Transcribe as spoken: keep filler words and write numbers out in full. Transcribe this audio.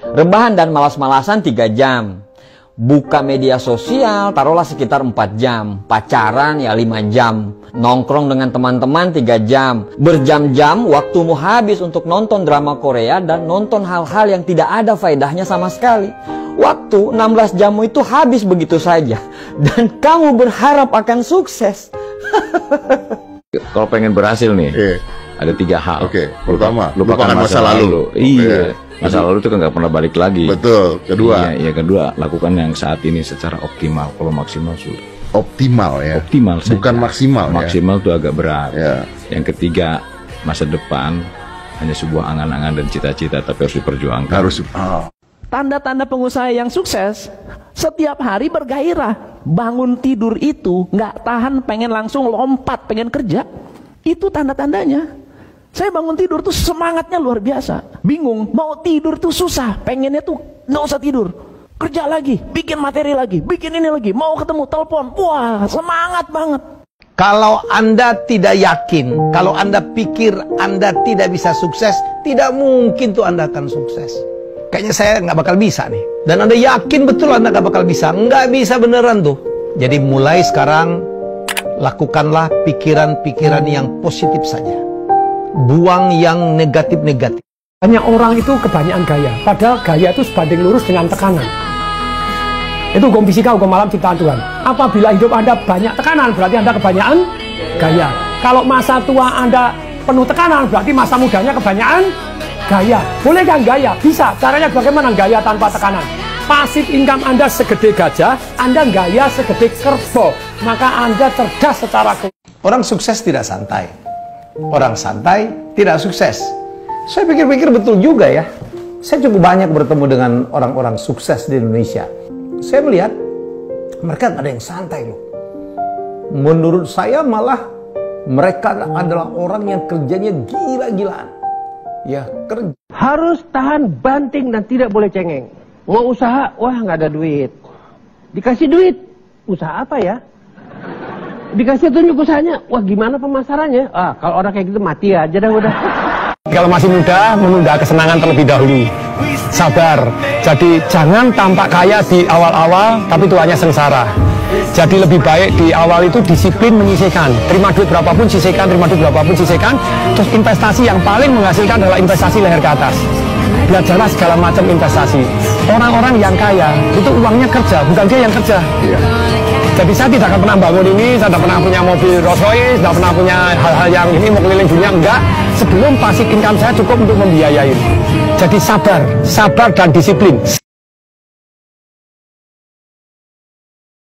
Rebahan dan malas-malasan tiga jam. Buka media sosial taruhlah sekitar empat jam. Pacaran ya lima jam. Nongkrong dengan teman-teman tiga jam. Berjam-jam waktumu habis untuk nonton drama Korea dan nonton hal-hal yang tidak ada faedahnya sama sekali. Waktu enam belas jammu itu habis begitu saja. Dan kamu berharap akan sukses. Kalau pengen berhasil nih, yeah. ada tiga hal. Oke, okay. Pertama, lupakan, lupakan masa, masa lalu. lalu. Iya, masa lalu itu kan nggak pernah balik lagi. Betul. Kedua, iya, iya kedua, lakukan yang saat ini secara optimal. Kalau maksimal sudah. Optimal ya. Optimal. Bukan saja. maksimal. Maksimal ya? itu agak berat. Ya. Yang ketiga, masa depan hanya sebuah angan-angan dan cita-cita, tapi harus diperjuangkan. Harus. Oh. Tanda-tanda pengusaha yang sukses, setiap hari bergairah. Bangun tidur itu nggak tahan, pengen langsung lompat, pengen kerja. Itu tanda-tandanya. Saya bangun tidur tuh semangatnya luar biasa. Bingung, mau tidur tuh susah. Pengennya tuh nggak usah tidur. Kerja lagi, bikin materi lagi, bikin ini lagi. Mau ketemu, telepon. Wah, semangat banget. Kalau Anda tidak yakin, kalau Anda pikir Anda tidak bisa sukses, tidak mungkin tuh Anda akan sukses. Kayaknya saya nggak bakal bisa nih. Dan Anda yakin betul Anda nggak bakal bisa. Nggak bisa beneran tuh. Jadi mulai sekarang, lakukanlah pikiran-pikiran yang positif saja. Buang yang negatif-negatif. Banyak orang itu kebanyakan gaya. Padahal gaya itu sebanding lurus dengan tekanan. Itu hukum fisika, hukum alam ciptaan Tuhan. Apabila hidup Anda banyak tekanan, berarti Anda kebanyakan gaya. Kalau masa tua Anda penuh tekanan, berarti masa mudanya kebanyakan gaya. Boleh kan gaya? Bisa. Caranya bagaimana gaya tanpa tekanan? Pasif income Anda segede gajah, Anda gaya segede kerbau. Maka Anda cerdas secara keuangan. Orang sukses tidak santai. Orang santai tidak sukses. Saya pikir-pikir betul juga ya. Saya cukup banyak bertemu dengan orang-orang sukses di Indonesia. Saya melihat mereka ada yang santai loh. Menurut saya malah mereka adalah orang yang kerjanya gila-gilaan. Ya, kerja. Harus tahan banting dan tidak boleh cengeng. Mau usaha, wah nggak ada duit. Dikasih duit, usaha apa ya? Dikasih tunjuk usahanya, wah gimana pemasarannya? Ah, kalau orang kayak gitu mati aja dah udah. Kalau masih muda, menunda kesenangan terlebih dahulu. Sabar. Jadi jangan tampak kaya di awal-awal, tapi tuanya sengsara. Jadi lebih baik di awal itu disiplin menyisihkan. Terima duit berapapun sisihkan, terima duit berapapun sisihkan. Terus investasi yang paling menghasilkan adalah investasi leher ke atas. Belajarlah segala macam investasi. Orang-orang yang kaya itu uangnya kerja, bukan dia yang kerja. Iya. Jadi saya tidak akan pernah bangun ini, saya tidak pernah punya mobil Rolls Royce, tidak pernah punya hal-hal yang ini mau keliling dunia, enggak. Sebelum passive income saya cukup untuk membiayai. Jadi sabar, sabar dan disiplin.